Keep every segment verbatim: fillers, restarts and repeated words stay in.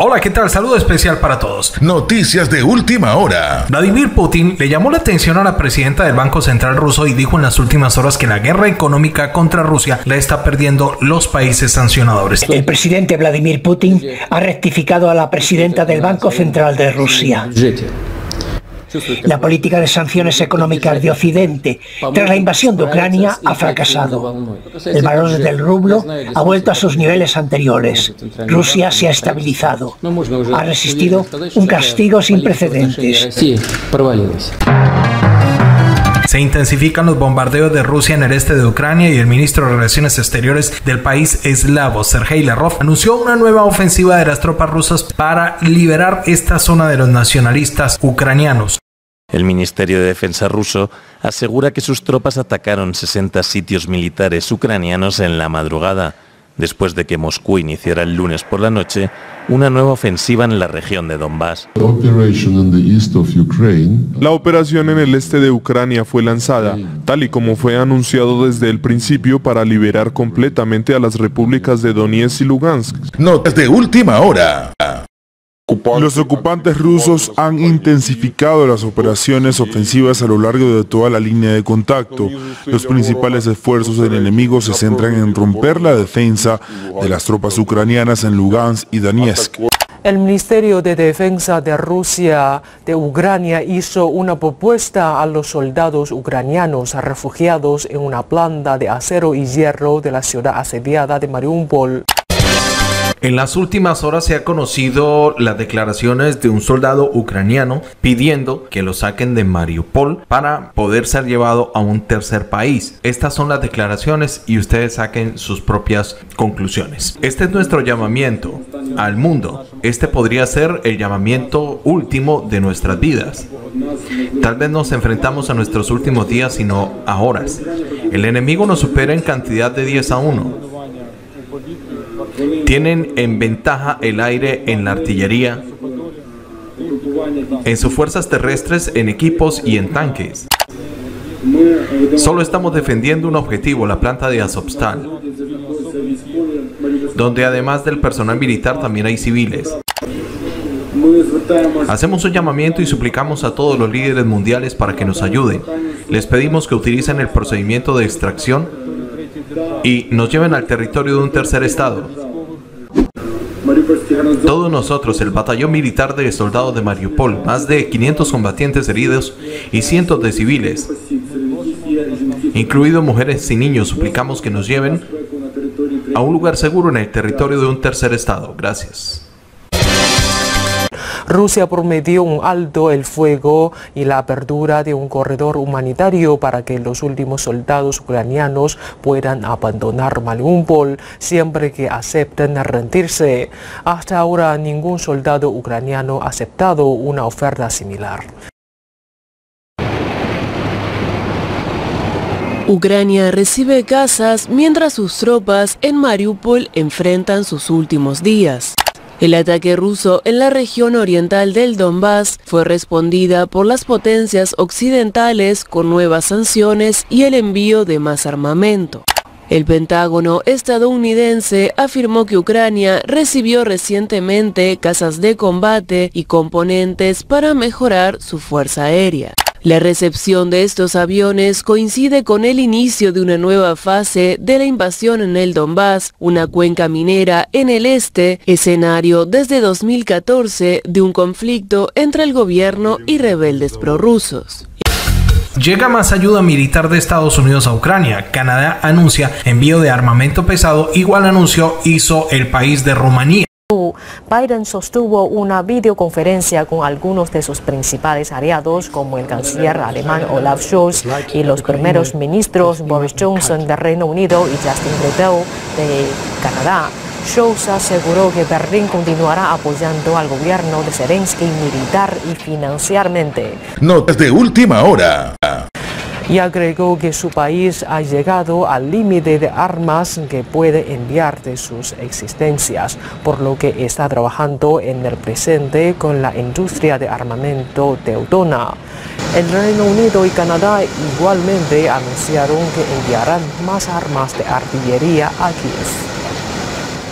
Hola, ¿qué tal? Saludo especial para todos. Noticias de última hora. Vladimir Putin le llamó la atención a la presidenta del Banco Central ruso y dijo en las últimas horas que la guerra económica contra Rusia la está perdiendo los países sancionadores. El presidente Vladimir Putin ha rectificado a la presidenta del Banco Central de Rusia. La política de sanciones económicas de Occidente tras la invasión de Ucrania ha fracasado. El valor del rublo ha vuelto a sus niveles anteriores. Rusia se ha estabilizado. Ha resistido un castigo sin precedentes. Se intensifican los bombardeos de Rusia en el este de Ucrania y el ministro de Relaciones Exteriores del país eslavo, Sergei Lavrov, anunció una nueva ofensiva de las tropas rusas para liberar esta zona de los nacionalistas ucranianos. El Ministerio de Defensa ruso asegura que sus tropas atacaron sesenta sitios militares ucranianos en la madrugada, después de que Moscú iniciara el lunes por la noche una nueva ofensiva en la región de Donbass. La operación en el este de Ucrania fue lanzada, tal y como fue anunciado desde el principio, para liberar completamente a las repúblicas de Donetsk y Lugansk. Notas de última hora. Los ocupantes rusos han intensificado las operaciones ofensivas a lo largo de toda la línea de contacto. Los principales esfuerzos del enemigo se centran en romper la defensa de las tropas ucranianas en Lugansk y Donetsk. El Ministerio de Defensa de Rusia de Ucrania hizo una propuesta a los soldados ucranianos refugiados en una planta de acero y hierro de la ciudad asediada de Mariupol. En las últimas horas se ha conocido las declaraciones de un soldado ucraniano pidiendo que lo saquen de Mariupol para poder ser llevado a un tercer país. Estas son las declaraciones y ustedes saquen sus propias conclusiones. Este es nuestro llamamiento al mundo. Este podría ser el llamamiento último de nuestras vidas. Tal vez nos enfrentamos a nuestros últimos días, sino a horas. El enemigo nos supera en cantidad de diez a uno. Tienen en ventaja el aire en la artillería, en sus fuerzas terrestres, en equipos y en tanques. Solo estamos defendiendo un objetivo, la planta de Azovstal, donde además del personal militar también hay civiles. Hacemos un llamamiento y suplicamos a todos los líderes mundiales para que nos ayuden. Les pedimos que utilicen el procedimiento de extracción y nos lleven al territorio de un tercer estado. Todos nosotros, el batallón militar de soldados de Mariupol, más de quinientos combatientes heridos y cientos de civiles, incluidos mujeres y niños, suplicamos que nos lleven a un lugar seguro en el territorio de un tercer estado. Gracias. Rusia prometió un alto el fuego y la apertura de un corredor humanitario para que los últimos soldados ucranianos puedan abandonar Mariupol siempre que acepten rendirse. Hasta ahora ningún soldado ucraniano ha aceptado una oferta similar. Ucrania recibe casas mientras sus tropas en Mariupol enfrentan sus últimos días. El ataque ruso en la región oriental del Donbass fue respondida por las potencias occidentales con nuevas sanciones y el envío de más armamento. El Pentágono estadounidense afirmó que Ucrania recibió recientemente casas de combate y componentes para mejorar su fuerza aérea. La recepción de estos aviones coincide con el inicio de una nueva fase de la invasión en el Donbass, una cuenca minera en el este, escenario desde dos mil catorce de un conflicto entre el gobierno y rebeldes prorrusos. Llega más ayuda militar de Estados Unidos a Ucrania. Canadá anuncia envío de armamento pesado, igual anuncio hizo el país de Rumanía. Biden sostuvo una videoconferencia con algunos de sus principales aliados, como el canciller alemán Olaf Scholz y los primeros ministros Boris Johnson de Reino Unido y Justin Trudeau de Canadá. Scholz aseguró que Berlín continuará apoyando al gobierno de Zelensky militar y financieramente. Notas de última hora. Y agregó que su país ha llegado al límite de armas que puede enviar de sus existencias, por lo que está trabajando en el presente con la industria de armamento teutona. El Reino Unido y Canadá igualmente anunciaron que enviarán más armas de artillería a Kiev.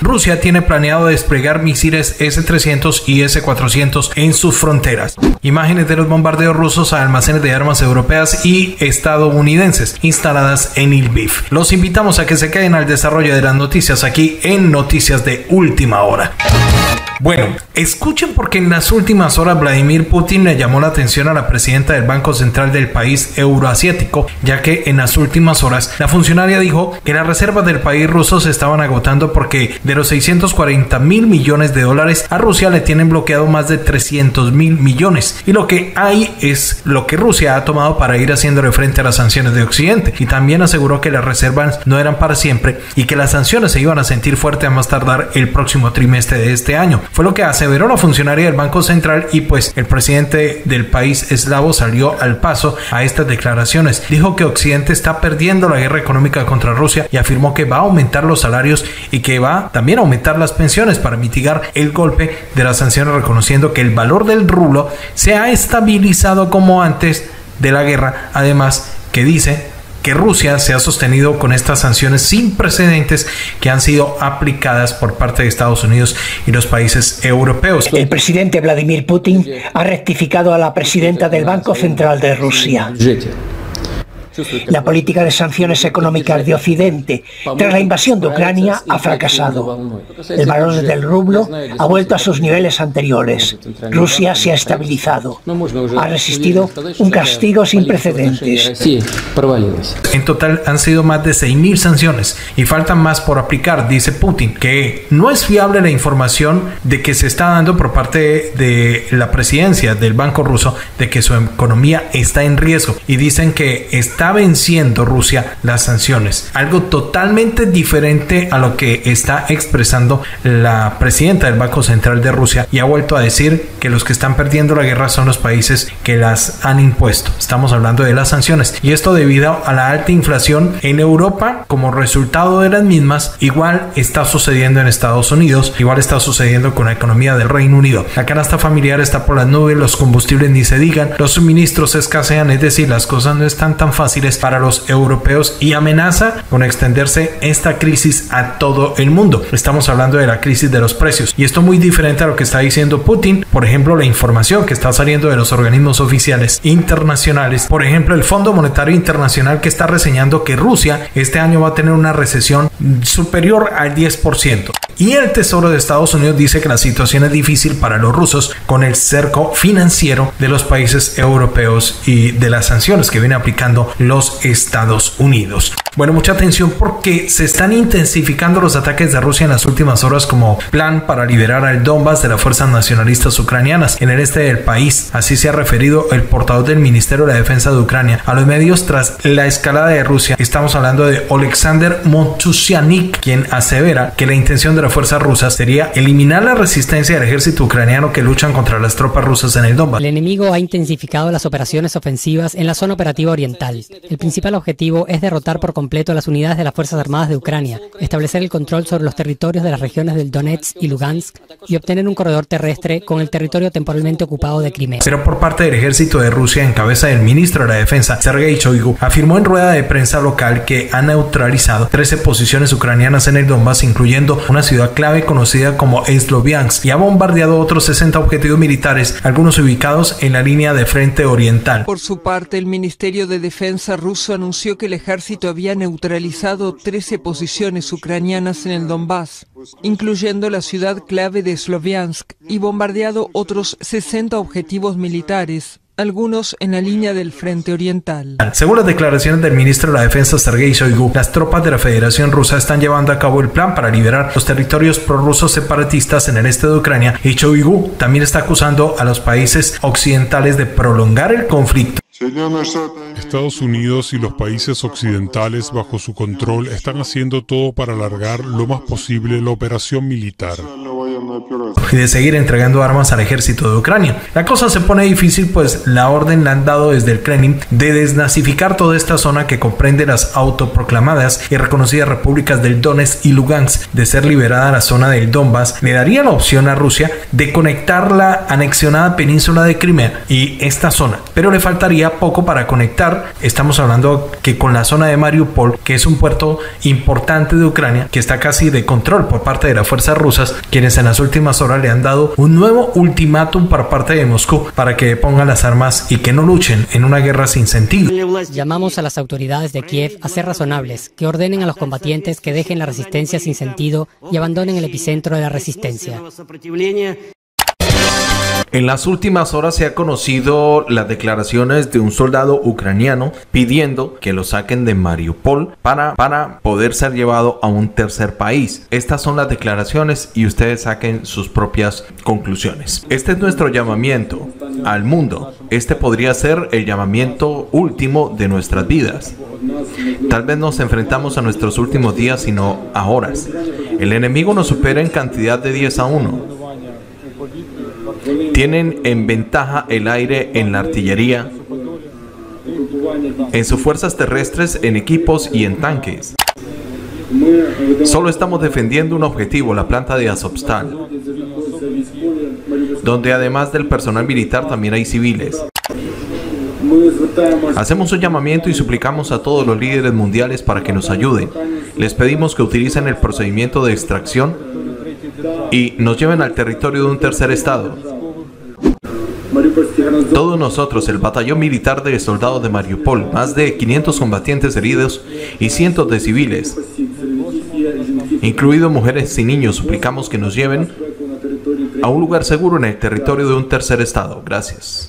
Rusia tiene planeado desplegar misiles ese trescientos y ese cuatrocientos en sus fronteras. Imágenes de los bombardeos rusos a almacenes de armas europeas y estadounidenses instaladas en Lviv. Los invitamos a que se queden al desarrollo de las noticias aquí en Noticias de Última Hora. Bueno, escuchen porque en las últimas horas Vladimir Putin le llamó la atención a la presidenta del Banco Central del país euroasiático, ya que en las últimas horas la funcionaria dijo que las reservas del país ruso se estaban agotando porque de los seiscientos cuarenta mil millones de dólares a Rusia le tienen bloqueado más de trescientos mil millones y lo que hay es lo que Rusia ha tomado para ir haciéndole frente a las sanciones de Occidente, y también aseguró que las reservas no eran para siempre y que las sanciones se iban a sentir fuerte a más tardar el próximo trimestre de este año. Fue lo que aseveró la funcionaria del Banco Central y pues el presidente del país eslavo salió al paso a estas declaraciones. Dijo que Occidente está perdiendo la guerra económica contra Rusia y afirmó que va a aumentar los salarios y que va también a aumentar las pensiones para mitigar el golpe de las sanciones, reconociendo que el valor del rublo se ha estabilizado como antes de la guerra. Además, que dice que Rusia se ha sostenido con estas sanciones sin precedentes que han sido aplicadas por parte de Estados Unidos y los países europeos. El presidente Vladimir Putin ha rectificado a la presidenta del Banco Central de Rusia. La política de sanciones económicas de Occidente tras la invasión de Ucrania ha fracasado. El valor del rublo ha vuelto a sus niveles anteriores. Rusia se ha estabilizado. Ha resistido un castigo sin precedentes. En total han sido más de seis mil sanciones y faltan más por aplicar, dice Putin, que no es fiable la información de que se está dando por parte de la presidencia del Banco Ruso de que su economía está en riesgo, y dicen que está Está venciendo Rusia las sanciones, algo totalmente diferente a lo que está expresando la presidenta del Banco Central de Rusia, y ha vuelto a decir que los que están perdiendo la guerra son los países que las han impuesto. Estamos hablando de las sanciones, y esto debido a la alta inflación en Europa como resultado de las mismas. Igual está sucediendo en Estados Unidos, igual está sucediendo con la economía del Reino Unido. La canasta familiar está por las nubes, los combustibles ni se digan, los suministros escasean, es decir, las cosas no están tan fáciles para los europeos, y amenaza con extenderse esta crisis a todo el mundo. Estamos hablando de la crisis de los precios, y esto muy diferente a lo que está diciendo Putin. Por ejemplo, la información que está saliendo de los organismos oficiales internacionales, por ejemplo el Fondo Monetario Internacional, que está reseñando que Rusia este año va a tener una recesión superior al diez por ciento. Y el Tesoro de Estados Unidos dice que la situación es difícil para los rusos con el cerco financiero de los países europeos y de las sanciones que viene aplicando los Estados Unidos. Bueno, mucha atención porque se están intensificando los ataques de Rusia en las últimas horas como plan para liberar al Donbass de las fuerzas nacionalistas ucranianas en el este del país. Así se ha referido el portavoz del Ministerio de la Defensa de Ucrania a los medios tras la escalada de Rusia. Estamos hablando de Oleksandr Motusianik, quien asevera que la intención de las fuerzas rusas sería eliminar la resistencia del ejército ucraniano que luchan contra las tropas rusas en el Donbass. El enemigo ha intensificado las operaciones ofensivas en la zona operativa oriental. El principal objetivo es derrotar por completo a las unidades de las Fuerzas Armadas de Ucrania, establecer el control sobre los territorios de las regiones del Donetsk y Lugansk y obtener un corredor terrestre con el territorio temporalmente ocupado de Crimea. Pero por parte del ejército de Rusia, en cabeza del ministro de la Defensa, Sergei Shoigu, afirmó en rueda de prensa local que ha neutralizado trece posiciones ucranianas en el Donbass, incluyendo una ciudad clave conocida como Sloviansk, y ha bombardeado otros sesenta objetivos militares, algunos ubicados en la línea de frente oriental. Por su parte, el Ministerio de Defensa ruso anunció que el ejército había neutralizado trece posiciones ucranianas en el Donbass, incluyendo la ciudad clave de Sloviansk, y bombardeado otros sesenta objetivos militares, algunos en la línea del frente oriental. Según las declaraciones del ministro de la Defensa Sergei Shoigu, las tropas de la Federación Rusa están llevando a cabo el plan para liberar los territorios prorrusos separatistas en el este de Ucrania, y Shoigu también está acusando a los países occidentales de prolongar el conflicto. Estados Unidos y los países occidentales bajo su control están haciendo todo para alargar lo más posible la operación militar. y de seguir entregando armas al ejército de Ucrania. La cosa se pone difícil, pues la orden la han dado desde el Kremlin de desnazificar toda esta zona que comprende las autoproclamadas y reconocidas repúblicas del Donetsk y Lugansk. De ser liberada la zona del Donbass, le daría la opción a Rusia de conectar la anexionada península de Crimea y esta zona, pero le faltaría poco para conectar. Estamos hablando que con la zona de Mariupol, que es un puerto importante de Ucrania, que está casi de control por parte de las fuerzas rusas, quienes en las últimas horas le han dado un nuevo ultimátum por parte de Moscú para que pongan las armas y que no luchen en una guerra sin sentido. Llamamos a las autoridades de Kiev a ser razonables, que ordenen a los combatientes que dejen la resistencia sin sentido y abandonen el epicentro de la resistencia. En las últimas horas se ha conocido las declaraciones de un soldado ucraniano pidiendo que lo saquen de Mariupol para, para poder ser llevado a un tercer país. Estas son las declaraciones y ustedes saquen sus propias conclusiones. Este es nuestro llamamiento al mundo. Este podría ser el llamamiento último de nuestras vidas. Tal vez nos enfrentamos a nuestros últimos días, sino a horas. El enemigo nos supera en cantidad de diez a uno. Tienen en ventaja el aire en la artillería, en sus fuerzas terrestres, en equipos y en tanques. Solo estamos defendiendo un objetivo, la planta de Azovstal, donde además del personal militar también hay civiles. Hacemos un llamamiento y suplicamos a todos los líderes mundiales para que nos ayuden. Les pedimos que utilicen el procedimiento de extracción y nos lleven al territorio de un tercer estado. Todos nosotros, el batallón militar de soldados de Mariupol, más de quinientos combatientes heridos y cientos de civiles, incluidos mujeres y niños, suplicamos que nos lleven a un lugar seguro en el territorio de un tercer estado. Gracias.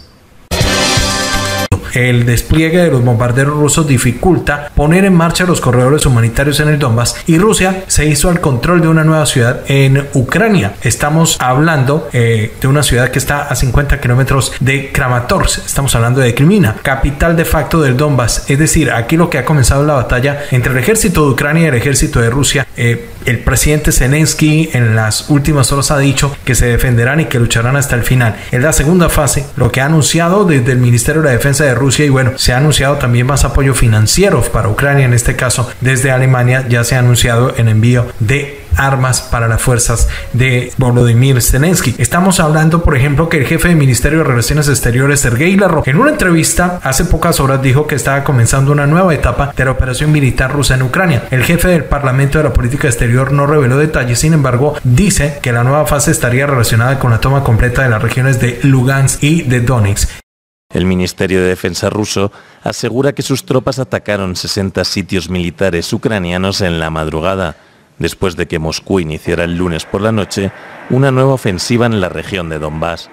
El despliegue de los bombarderos rusos dificulta poner en marcha los corredores humanitarios en el Donbass y Rusia se hizo al control de una nueva ciudad en Ucrania. Estamos hablando eh, de una ciudad que está a cincuenta kilómetros de Kramatorsk. Estamos hablando de Crimea, capital de facto del Donbass. Es decir, aquí lo que ha comenzado la batalla entre el ejército de Ucrania y el ejército de Rusia. Eh, el presidente Zelensky en las últimas horas ha dicho que se defenderán y que lucharán hasta el final. En la segunda fase, lo que ha anunciado desde el Ministerio de la Defensa de Rusia, y bueno, se ha anunciado también más apoyo financiero para Ucrania. En este caso, desde Alemania ya se ha anunciado el envío de armas para las fuerzas de Volodymyr Zelensky. Estamos hablando, por ejemplo, que el jefe del Ministerio de Relaciones Exteriores, Sergei Lavrov, en una entrevista hace pocas horas dijo que estaba comenzando una nueva etapa de la operación militar rusa en Ucrania. El jefe del Parlamento de la Política Exterior no reveló detalles, sin embargo, dice que la nueva fase estaría relacionada con la toma completa de las regiones de Lugansk y de Donetsk. El Ministerio de Defensa ruso asegura que sus tropas atacaron sesenta sitios militares ucranianos en la madrugada, después de que Moscú iniciara el lunes por la noche una nueva ofensiva en la región de Donbass.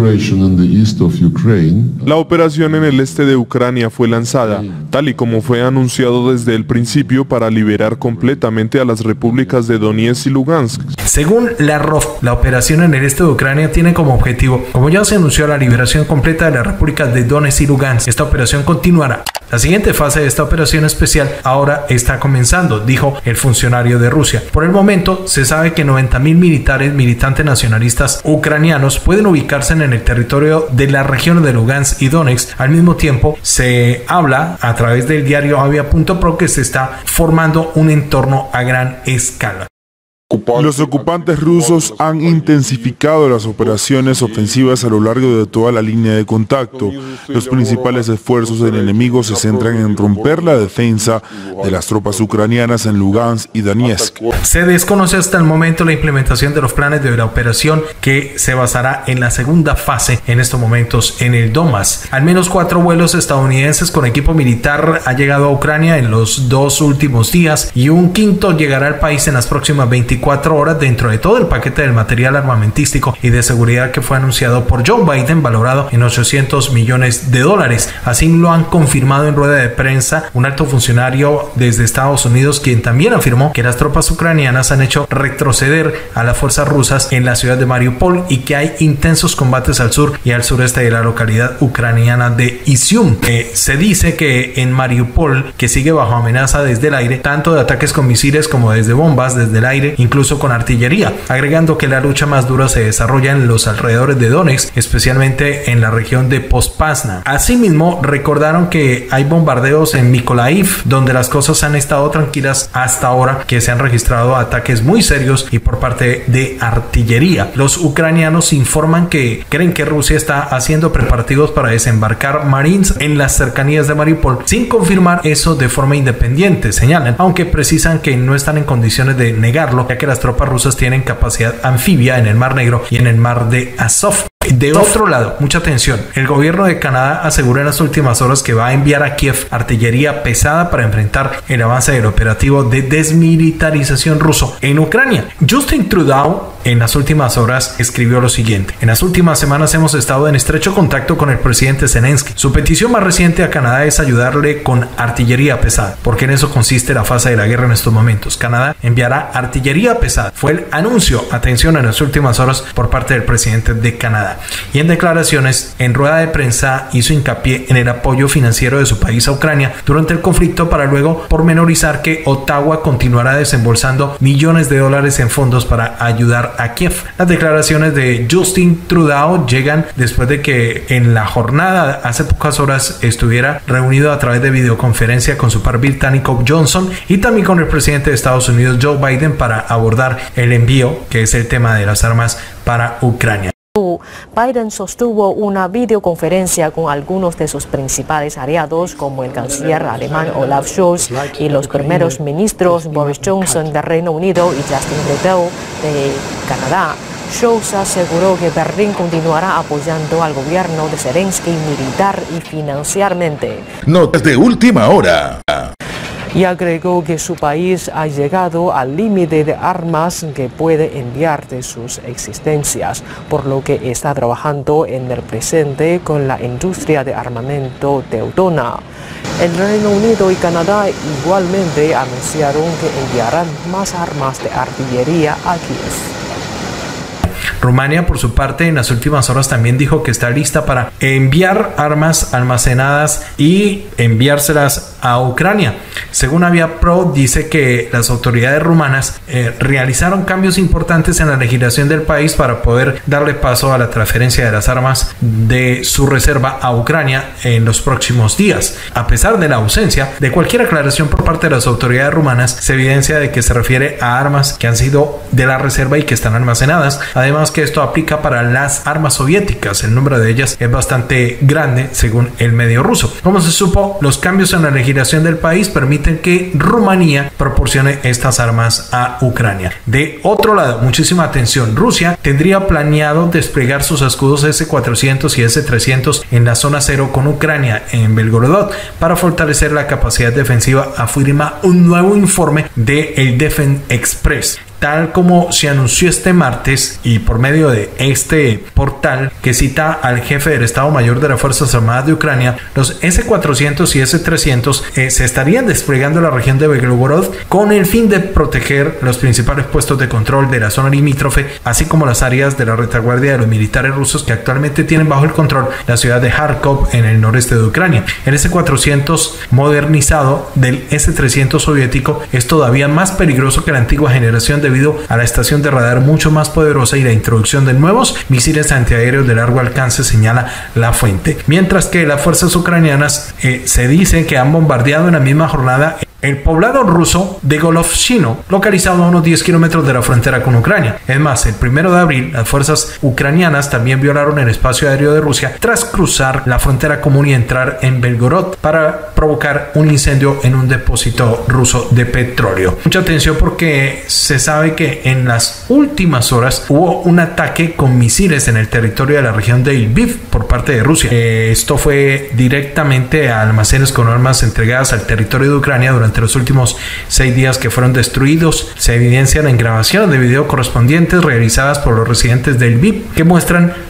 La operación en el este de Ucrania fue lanzada, tal y como fue anunciado desde el principio, para liberar completamente a las repúblicas de Donetsk y Lugansk. Según Lavrov, la operación en el este de Ucrania tiene como objetivo, como ya se anunció, la liberación completa de las repúblicas de Donetsk y Lugansk. Esta operación continuará. La siguiente fase de esta operación especial ahora está comenzando, dijo el funcionario de Rusia. Por el momento, se sabe que noventa mil militares, militantes nacionalistas ucranianos pueden ubicarse en el territorio de las regiones de Lugansk y Donetsk. Al mismo tiempo, se habla a través del diario Avia punto pro que se está formando un entorno a gran escala. Los ocupantes rusos han intensificado las operaciones ofensivas a lo largo de toda la línea de contacto. Los principales esfuerzos del enemigo se centran en romper la defensa de las tropas ucranianas en Lugansk y Donetsk. Se desconoce hasta el momento la implementación de los planes de la operación, que se basará en la segunda fase en estos momentos en el Donbass. Al menos cuatro vuelos estadounidenses con equipo militar ha llegado a Ucrania en los dos últimos días y un quinto llegará al país en las próximas veinticuatro horas dentro de todo el paquete del material armamentístico y de seguridad que fue anunciado por Joe Biden, valorado en ochocientos millones de dólares. Así lo han confirmado en rueda de prensa un alto funcionario desde Estados Unidos, quien también afirmó que las tropas ucranianas han hecho retroceder a las fuerzas rusas en la ciudad de Mariupol y que hay intensos combates al sur y al sureste de la localidad ucraniana de Izium. Eh, se dice que en Mariupol, que sigue bajo amenaza desde el aire, tanto de ataques con misiles como desde bombas desde el aire, incluso con artillería, agregando que la lucha más dura se desarrolla en los alrededores de Donetsk, especialmente en la región de Popasna. Asimismo, recordaron que hay bombardeos en Mykolaiv, donde las cosas han estado tranquilas hasta ahora, que se han registrado ataques muy serios y por parte de artillería. Los ucranianos informan que creen que Rusia está haciendo preparativos para desembarcar marines en las cercanías de Mariupol, sin confirmar eso de forma independiente, señalan, aunque precisan que no están en condiciones de negarlo, ya que las tropas rusas tienen capacidad anfibia en el Mar Negro y en el Mar de Azov. De otro lado, mucha atención, el gobierno de Canadá aseguró en las últimas horas que va a enviar a Kiev artillería pesada para enfrentar el avance del operativo de desmilitarización ruso en Ucrania. Justin Trudeau en las últimas horas escribió lo siguiente: en las últimas semanas hemos estado en estrecho contacto con el presidente Zelensky. Su petición más reciente a Canadá es ayudarle con artillería pesada, porque en eso consiste la fase de la guerra en estos momentos. Canadá enviará artillería pesada. Fue el anuncio, atención, en las últimas horas por parte del presidente de Canadá. Y en declaraciones en rueda de prensa hizo hincapié en el apoyo financiero de su país a Ucrania durante el conflicto, para luego pormenorizar que Ottawa continuará desembolsando millones de dólares en fondos para ayudar a Kiev. Las declaraciones de Justin Trudeau llegan después de que en la jornada hace pocas horas estuviera reunido a través de videoconferencia con su par británico Johnson y también con el presidente de Estados Unidos Joe Biden para abordar el envío, que es el tema de las armas para Ucrania. Biden sostuvo una videoconferencia con algunos de sus principales aliados, como el canciller alemán Olaf Scholz y los primeros ministros Boris Johnson del Reino Unido y Justin Trudeau de Canadá. Scholz aseguró que Berlín continuará apoyando al gobierno de Zelensky militar y financieramente. Notas de última hora. Y agregó que su país ha llegado al límite de armas que puede enviar de sus existencias, por lo que está trabajando en el presente con la industria de armamento teutona. El Reino Unido y Canadá igualmente anunciaron que enviarán más armas de artillería a Kiev. Rumania, por su parte, en las últimas horas también dijo que está lista para enviar armas almacenadas y enviárselas a Ucrania. Según Aviapro, dice que las autoridades rumanas eh, realizaron cambios importantes en la legislación del país para poder darle paso a la transferencia de las armas de su reserva a Ucrania en los próximos días. A pesar de la ausencia de cualquier aclaración por parte de las autoridades rumanas, se evidencia de que se refiere a armas que han sido de la reserva y que están almacenadas. Además, que esto aplica para las armas soviéticas. El número de ellas es bastante grande, según el medio ruso. Como se supo, los cambios en la legislación del país permiten que Rumanía proporcione estas armas a Ucrania. De otro lado, muchísima atención, Rusia tendría planeado desplegar sus escudos ese cuatrocientos y ese trescientos en la zona cero con Ucrania en Belgorod para fortalecer la capacidad defensiva, afirma un nuevo informe de el Defense Express. Tal como se anunció este martes y por medio de este portal que cita al jefe del Estado Mayor de las Fuerzas Armadas de Ucrania, los ese cuatrocientos y ese trescientos eh, se estarían desplegando en la región de Belgorod con el fin de proteger los principales puestos de control de la zona limítrofe, así como las áreas de la retaguardia de los militares rusos que actualmente tienen bajo el control la ciudad de Kharkov en el noreste de Ucrania. El ese cuatrocientos modernizado del ese trescientos soviético es todavía más peligroso que la antigua generación de debido a la estación de radar mucho más poderosa y la introducción de nuevos misiles antiaéreos de largo alcance, señala la fuente. Mientras que las fuerzas ucranianas eh, se dice que han bombardeado en la misma jornada el poblado ruso de Golovshchino, localizado a unos diez kilómetros de la frontera con Ucrania. Es más, el primero de abril, las fuerzas ucranianas también violaron el espacio aéreo de Rusia tras cruzar la frontera común y entrar en Belgorod para provocar un incendio en un depósito ruso de petróleo. Mucha atención porque se sabe que en las últimas horas hubo un ataque con misiles en el territorio de la región de Lviv por parte de Rusia. Eh, esto fue directamente a almacenes con armas entregadas al territorio de Ucrania durante los últimos seis días que fueron destruidos. Se evidencian en grabaciones de video correspondientes realizadas por los residentes de Lviv que muestran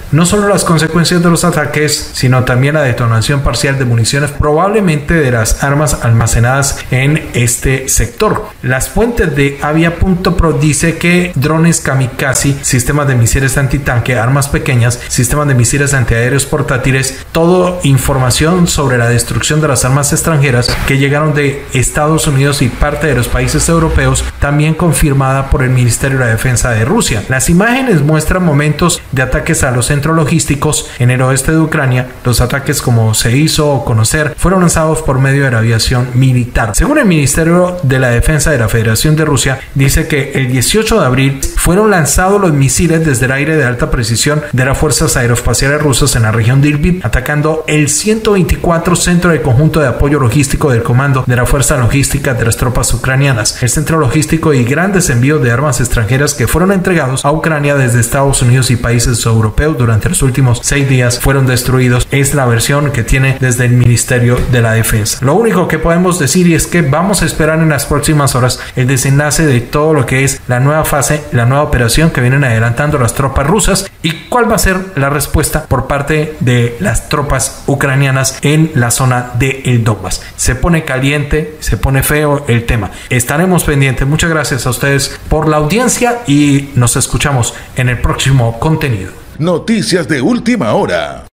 no solo las consecuencias de los ataques, sino también la detonación parcial de municiones, probablemente de las armas almacenadas en este sector. Las fuentes de Avia punto pro dice que drones kamikaze, sistemas de misiles antitanque, armas pequeñas, sistemas de misiles antiaéreos portátiles, todo información sobre la destrucción de las armas extranjeras que llegaron de Estados Unidos y parte de los países europeos, también confirmada por el Ministerio de la Defensa de Rusia. Las imágenes muestran momentos de ataques a los centros logísticos en el oeste de Ucrania. Los ataques, como se hizo conocer, fueron lanzados por medio de la aviación militar. Según el Ministerio de la Defensa de la Federación de Rusia, dice que el dieciocho de abril fueron lanzados los misiles desde el aire de alta precisión de las fuerzas aeroespaciales rusas en la región de Irpin, atacando el ciento veinticuatro Centro de Conjunto de Apoyo Logístico del Comando de la Fuerza Logística de las tropas ucranianas. El centro logístico y grandes envíos de armas extranjeras que fueron entregados a Ucrania desde Estados Unidos y países europeos durante los últimos seis días fueron destruidos. Es la versión que tiene desde el Ministerio de la Defensa. Lo único que podemos decir es que vamos a esperar en las próximas horas el desenlace de todo lo que es la nueva fase, la nueva operación que vienen adelantando las tropas rusas y cuál va a ser la respuesta por parte de las tropas ucranianas en la zona de el Donbass. Se pone caliente, se pone feo el tema. Estaremos pendientes. Muchas gracias a ustedes por la audiencia y nos escuchamos en el próximo contenido. Noticias de última hora.